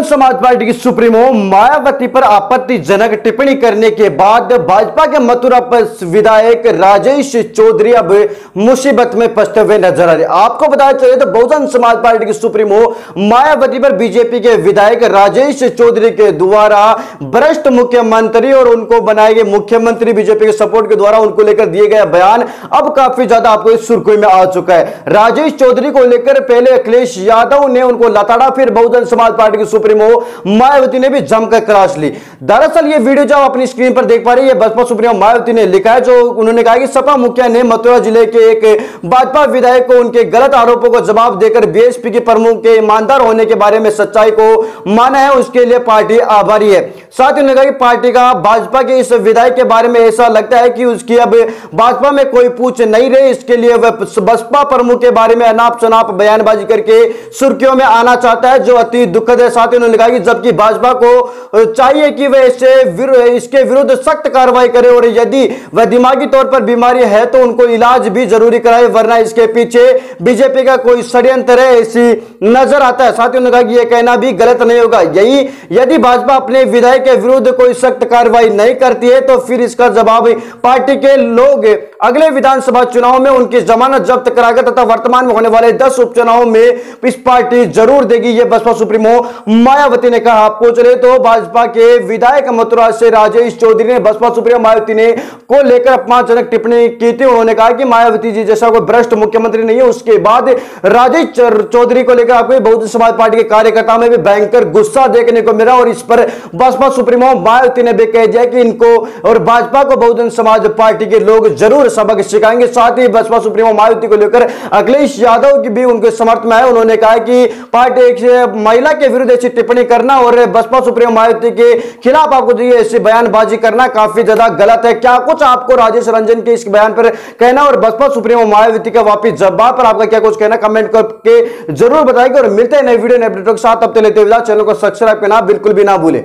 समाज पार्टी की सुप्रीमो मायावती पर आपत्तिजनक टिप्पणी करने के बाद भाजपा के मथुरा पर विधायक राजेश चौधरी अब मुसीबत में फंसते हुए नजर आ रहे। आपको बताया चले तो बहुजन समाज पार्टी की सुप्रीमो मायावती पर बीजेपी के विधायक राजेश चौधरी के द्वारा भ्रष्ट मुख्यमंत्री और उनको बनाए गए मुख्यमंत्री बीजेपी के सपोर्ट के द्वारा उनको लेकर दिए गए बयान अब काफी ज्यादा आपको इस सुर्खी में आ चुका है। राजेश चौधरी को लेकर पहले अखिलेश यादव ने उनको लताड़ा, फिर बहुजन समाज पार्टी की सुप्रीमो मायावती ने भी जमकर क्रास ली। दरअसल ये वीडियो जो आप अपनी स्क्रीन पर देख पा रहे हैं, ये बसपा सुप्रीमो मायावती ने लिखा है, जो उन्होंने कहा कि सपा मुखिया ने मथुरा जिले के एक भाजपा विधायक को उनके गलत आरोपों को जवाब देकर बीएसपी के प्रमुख के ईमानदार होने के बारे में सच्चाई को माना है, उसके लिए पार्टी आभारी है। साथ ही उन्होंने कहा कि पार्टी का भाजपा के इस विधायक के बारे में ऐसा लगता है कि उसकी अब भाजपा में कोई पूछ नहीं रही, इसके लिए वह बसपा प्रमुख के बारे में अनाप शनाप बयानबाजी करके सुर्खियों में आना चाहता है, जो अति दुखद है। साथ ही उन्होंने कहा कि जबकि भाजपा को चाहिए कि वह इसके विरुद्ध सख्त कार्रवाई करे और यदि वह दिमागी तौर पर बीमारी है तो उनको इलाज भी जरूरी कराए, वरना इसके पीछे बीजेपी का कोई षड्यंत्र है ऐसी नजर आता है। साथ ही उन्होंने कहा कि यह कहना भी गलत नहीं होगा, यही यदि भाजपा अपने विधायक के विरुद्ध कोई सख्त कार्रवाई नहीं करती है तो फिर इसका जवाब पार्टी के लोग अगले विधानसभा चुनाव में उनकी जमानत जब्त कराकर तथा वर्तमान में होने वाले 10 उपचुनाव में इस पार्टी जरूर देगी, यह बसपा सुप्रीमो मायावती ने कहा। आपको चले तो भाजपा के विधायक मथुरा से राजेश चौधरी ने बसपा सुप्रीमो मायावती ने को लेकर अपमानजनक टिप्पणी की थी। उन्होंने कहा कि मायावती जी जैसा कोई भ्रष्ट मुख्यमंत्री नहीं है। उसके बाद राजेश चौधरी को लेकर आपको बहुजन समाज पार्टी के कार्यकर्ताओं में भी भयंकर गुस्सा देखने को मिला और इस पर बसपा सुप्रीमो मायावती ने भी कह दिया कि इनको और भाजपा को बहुजन समाज पार्टी के लोग जरूर सबक सिखाएंगे। साथ ही बसपा सुप्रीमो मायावती को लेकर अखिलेश यादव की भी उनके समर्थन में है। उन्होंने कहा कि पार्टी एक महिला के विरुद्ध ऐसी टिप्पणी करना और बसपा सुप्रीमो मायावती के खिलाफ आपको ऐसी बयानबाजी करना काफी ज्यादा गलत है। क्या कुछ आपको राजेश रंजन के इस बयान पर कहना और बसपा सुप्रीमो मायावती का वापिस जवाब पर आपका क्या कुछ कहना, कमेंट करके जरूर बताएंगे और मिलते हैं नए वीडियो नए अपडेट के साथ। तब तक लेते हुए चैनल को सब्सक्राइब करना बिल्कुल भी ना भूलें।